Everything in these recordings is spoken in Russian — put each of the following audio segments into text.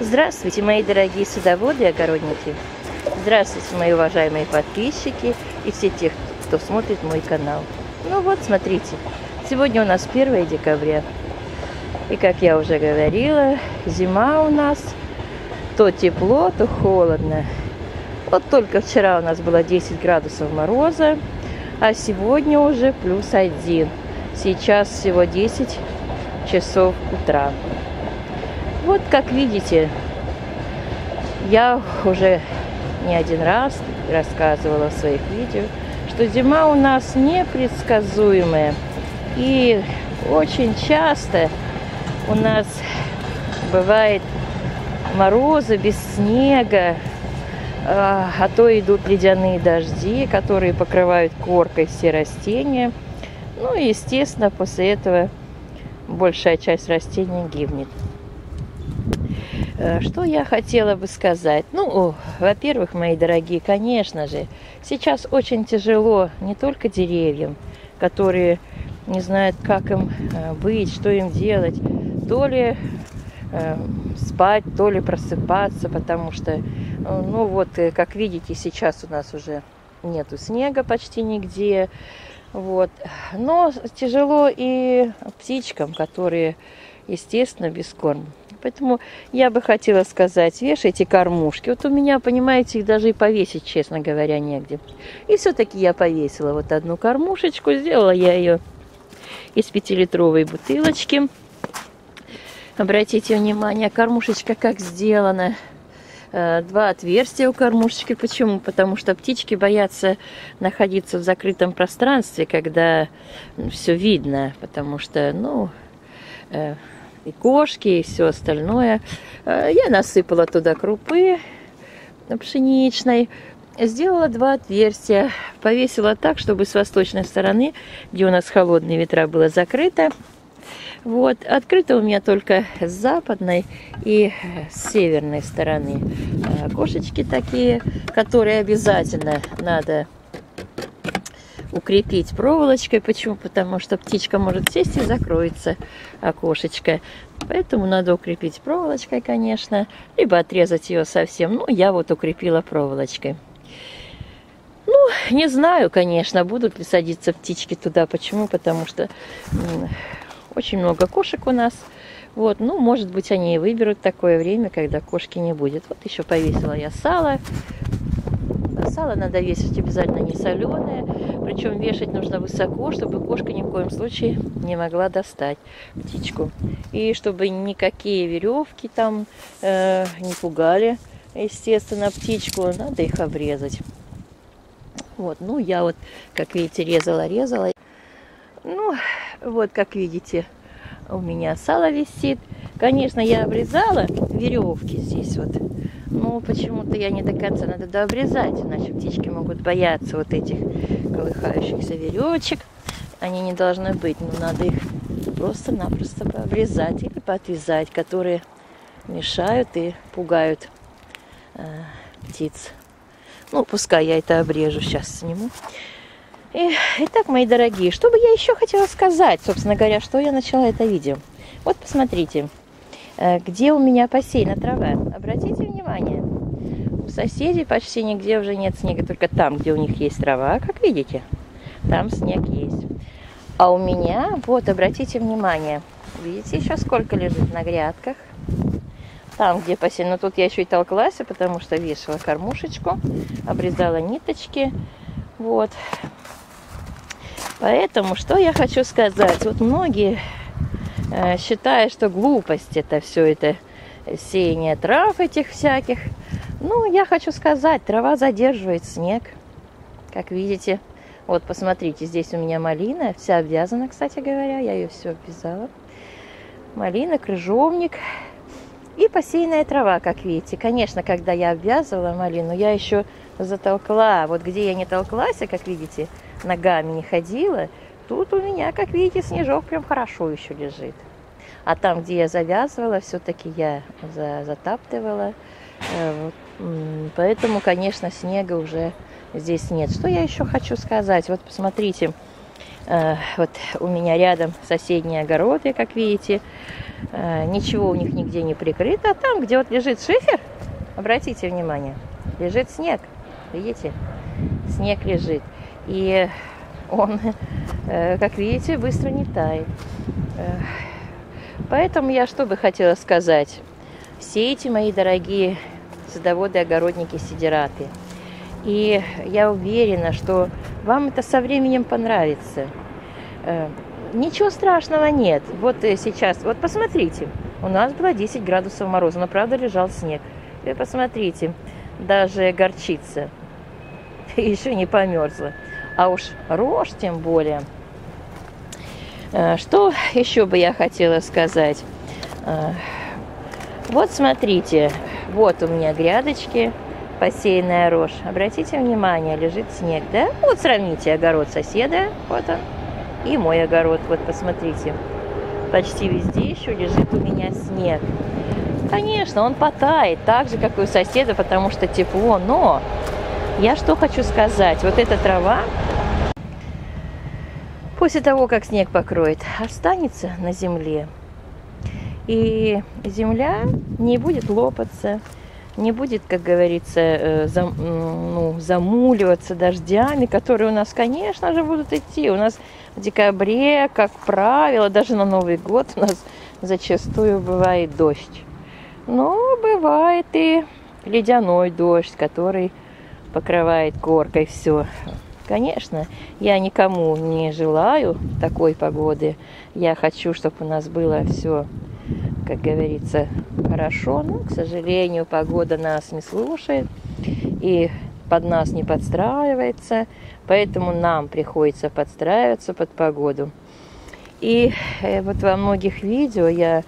Здравствуйте, мои дорогие садоводы и огородники. Здравствуйте, мои уважаемые подписчики и все те, кто смотрит мой канал. Ну вот, смотрите, сегодня у нас 1 декабря. И, как я уже говорила, зима у нас то тепло, то холодно. Вот только вчера у нас было 10 градусов мороза, а сегодня уже +1. Сейчас всего 10 часов утра. Вот, как видите, я уже не один раз рассказывала в своих видео, что зима у нас непредсказуемая. И очень часто у нас бывает морозы без снега, а то идут ледяные дожди, которые покрывают коркой все растения. Ну и, естественно, после этого большая часть растений гибнет. Что я хотела бы сказать? Ну, во-первых, мои дорогие, конечно же, сейчас очень тяжело не только деревьям, которые не знают, как им быть, что им делать, то ли спать, то ли просыпаться, потому что, ну вот, как видите, сейчас у нас уже нету снега почти нигде, вот. Но тяжело и птичкам, которые, естественно, без корма. Поэтому я бы хотела сказать, вешайте кормушки. Вот у меня, понимаете, их даже и повесить, честно говоря, негде. И все-таки я повесила вот одну кормушечку. Сделала я ее из 5-литровой бутылочки. Обратите внимание, кормушечка как сделана. 2 отверстия у кормушечки. Почему? Потому что птички боятся находиться в закрытом пространстве, когда все видно. Потому что, ну... и кошки, и все остальное. Я насыпала туда крупы пшеничной, сделала 2 отверстия, повесила так, чтобы с восточной стороны, где у нас холодные ветра, было закрыто. Вот. Открыто у меня только с западной и с северной стороны. Кошечки такие, которые обязательно надо укрепить проволочкой. Почему? Потому что птичка может сесть и закроется окошечко. Поэтому надо укрепить проволочкой, конечно, либо отрезать ее совсем. Ну, я вот укрепила проволочкой. Ну, не знаю, конечно, будут ли садиться птички туда. Почему? Потому что очень много кошек у нас. Вот, ну, может быть, они и выберут такое время, когда кошки не будет. Вот еще повесила я сало. Сало надо весить обязательно не соленое, причем вешать нужно высоко, чтобы кошка ни в коем случае не могла достать птичку. И чтобы никакие веревки там не пугали, естественно, птичку, надо их обрезать. Вот, ну я вот, как видите, резала. Ну, вот, как видите, у меня сало висит. Конечно, я обрезала веревки здесь вот. Но почему-то я не до конца, надо дообрезать, иначе птички могут бояться вот этих колыхающихся веревочек. Они не должны быть, но надо их просто-напросто обрезать или поотвязать, которые мешают и пугают птиц. Ну, пускай я это обрежу, сейчас сниму. Итак, мои дорогие, что бы я еще хотела сказать, собственно говоря, что я начала это видео. Вот посмотрите. Где у меня посеяна трава. Обратите внимание, у соседей почти нигде уже нет снега, только там, где у них есть трава, как видите, там снег есть. А у меня, вот, обратите внимание, видите, еще сколько лежит на грядках. Там, где посеяно, тут я еще и толклась, потому что вешала кормушечку, обрезала ниточки, вот. Поэтому, что я хочу сказать, вот многие... считая, что глупость это все это сеяние трав этих всяких. Ну, я хочу сказать, трава задерживает снег, как видите. Вот, посмотрите, здесь у меня малина, вся обвязана, кстати говоря, я ее все обвязала. Малина, крыжовник и посеянная трава, как видите. Конечно, когда я обвязывала малину, я еще затолкла. Вот где я не толклась, как видите, ногами не ходила, тут у меня, как видите, снежок прям хорошо еще лежит. А там, где я завязывала, все-таки я затаптывала. Поэтому, конечно, снега уже здесь нет. Что я еще хочу сказать? Вот посмотрите, Вот у меня рядом соседний огород, как видите. Ничего у них нигде не прикрыто. А там, где вот лежит шифер, обратите внимание, лежит снег. Видите? Снег лежит. И он, как видите, быстро не тает. Поэтому я что бы хотела сказать. Все эти мои дорогие садоводы, огородники, сидираты. И я уверена, что вам это со временем понравится. Ничего страшного нет. Вот сейчас, вот посмотрите, у нас было 10 градусов мороза, но правда лежал снег. И посмотрите, даже горчица еще не померзла. А уж рожь тем более. Что еще бы я хотела сказать? Вот смотрите, вот у меня грядочки, посеянная рожь. Обратите внимание, лежит снег, да? Вот сравните огород соседа, вот он, и мой огород. Вот посмотрите, почти везде еще лежит у меня снег. Конечно, он потает, так же, как и у соседа, потому что тепло. Но я что хочу сказать, вот эта трава, после того, как снег покроет, останется на земле. И земля не будет лопаться, не будет, как говорится, замуливаться дождями, которые у нас, конечно же, будут идти. У нас в декабре, как правило, даже на Новый год у нас зачастую бывает дождь. Но бывает и ледяной дождь, который покрывает коркой все. Конечно, я никому не желаю такой погоды. Я хочу, чтобы у нас было все, как говорится, хорошо. Но, к сожалению, погода нас не слушает и под нас не подстраивается. Поэтому нам приходится подстраиваться под погоду. И вот во многих видео я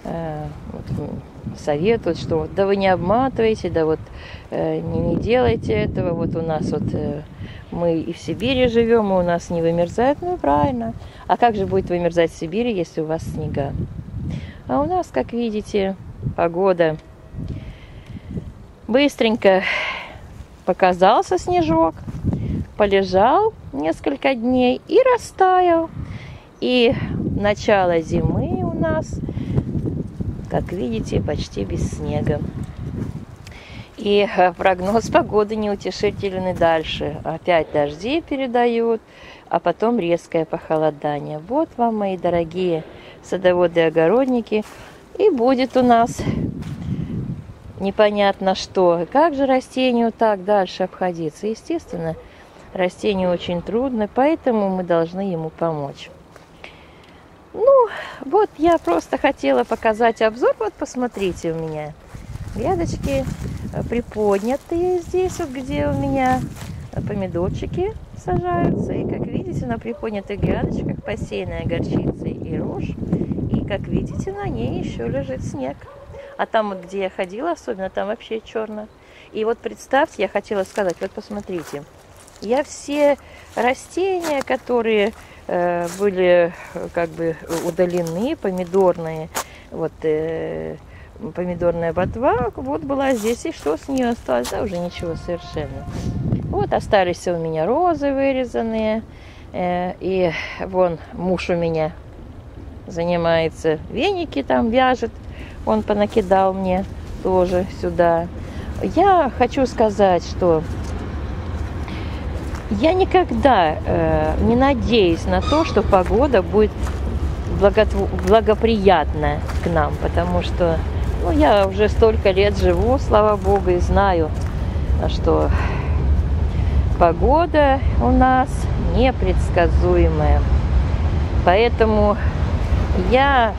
советую, что да вы не обматывайте, да вот не делайте этого. Вот у нас вот мы и в Сибири живем, и у нас не вымерзает. Ну, правильно. А как же будет вымерзать в Сибири, если у вас снега? А у нас, как видите, погода. Быстренько показался снежок, полежал несколько дней и растаял. И начало зимы у нас, как видите, почти без снега. И прогноз погоды неутешительный дальше. Опять дожди передают, а потом резкое похолодание. Вот вам, мои дорогие садоводы и огородники. И будет у нас непонятно что. Как же растению так дальше обходиться? Естественно, растению очень трудно, поэтому мы должны ему помочь. Ну, вот я просто хотела показать обзор. Вот посмотрите, у меня грядочки приподнятые здесь, вот где у меня помидорчики сажаются. И, как видите, на приподнятых грядочках посеянная горчица и рожь. И, как видите, на ней еще лежит снег. А там, вот, где я ходила, особенно, там вообще черно. И вот представьте, я хотела сказать, вот посмотрите. Я все растения, которые были как бы удалены, помидорные, вот помидорная ботва, вот была здесь, и что с нее осталось? Да, уже ничего совершенно. Вот остались у меня розы вырезанные, и вон муж у меня занимается, веники там вяжет, он понакидал мне тоже сюда. Я хочу сказать, что я никогда не надеюсь на то, что погода будет благоприятная к нам, потому что я уже столько лет живу, слава богу, и знаю, что погода у нас непредсказуемая. Поэтому я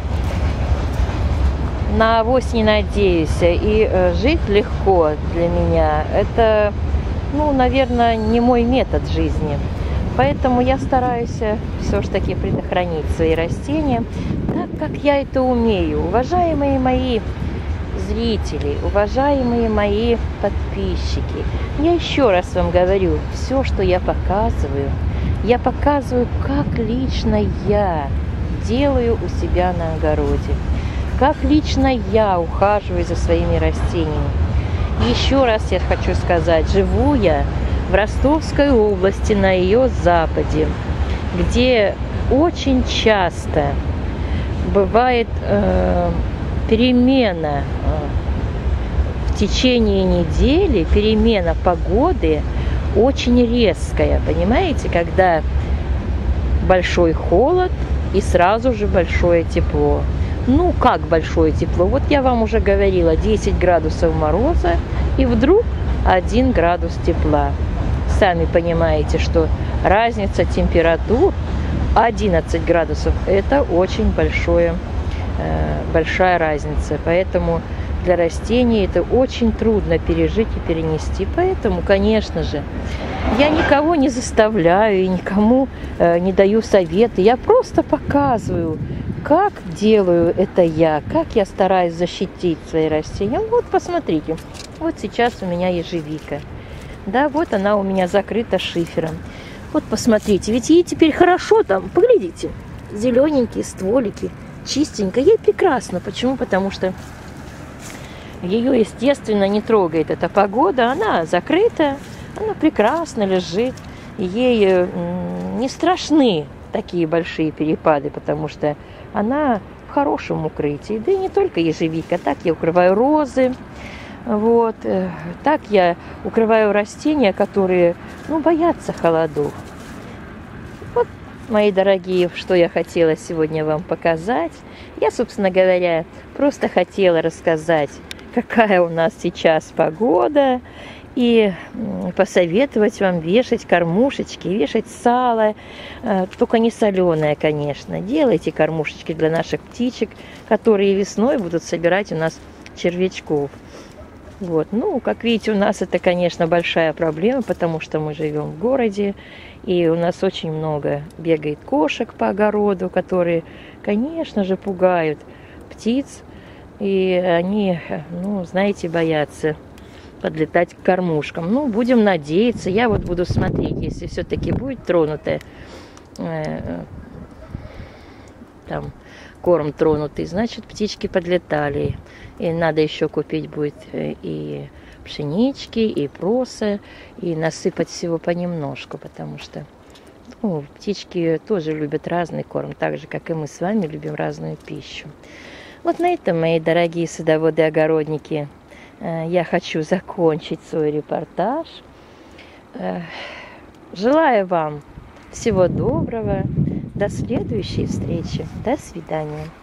на авось не надеюсь, и жить легко для меня. Это, наверное, не мой метод жизни. Поэтому я стараюсь все ж таки предохранить свои растения так, как я это умею. Уважаемые мои зрители, уважаемые мои подписчики, я еще раз вам говорю, все, что я показываю, как лично я делаю у себя на огороде, как лично я ухаживаю за своими растениями. Еще раз я хочу сказать, живу я в Ростовской области, на ее западе. где очень часто бывает перемена в течение недели, перемена погоды очень резкая, понимаете, когда большой холод и сразу же большое тепло. Ну, как большое тепло? Вот я вам уже говорила, 10 градусов мороза и вдруг 1 градус тепла. Сами понимаете, что разница температур 11 градусов – это очень большая разница. Поэтому для растений это очень трудно пережить и перенести. Поэтому, конечно же, я никого не заставляю и никому не даю советы. Я просто показываю, как делаю это я, как я стараюсь защитить свои растения. Вот посмотрите, вот сейчас у меня ежевика. Да, вот она у меня закрыта шифером. Вот посмотрите, ведь ей теперь хорошо там, поглядите, зелененькие стволики, чистенько, ей прекрасно. Почему? Потому что ее, естественно, не трогает эта погода, она закрыта, она прекрасно лежит, ей не страшны такие большие перепады, потому что она в хорошем укрытии. Да и не только ежевика, так я укрываю розы, вот, так я укрываю растения, которые, боятся холодов. Вот, мои дорогие, что я хотела сегодня вам показать. Я, собственно говоря, просто хотела рассказать, какая у нас сейчас погода, и посоветовать вам вешать кормушечки, вешать сало, только не соленое, конечно. Делайте кормушечки для наших птичек, которые весной будут собирать у нас червячков. Вот. Как видите, у нас это, конечно, большая проблема, потому что мы живем в городе, и у нас очень много бегает кошек по огороду, которые, конечно же, пугают птиц, и они, знаете, боятся подлетать к кормушкам. Будем надеяться. Я вот буду смотреть, если все-таки будет тронутая, там, корм тронутый, значит, птички подлетали. И надо еще купить будет и пшенички, и проса, и насыпать всего понемножку, потому что птички тоже любят разный корм, так же, как и мы с вами любим разную пищу. Вот на этом, мои дорогие садоводы-огородники, я хочу закончить свой репортаж. Желаю вам всего доброго. До следующей встречи. До свидания.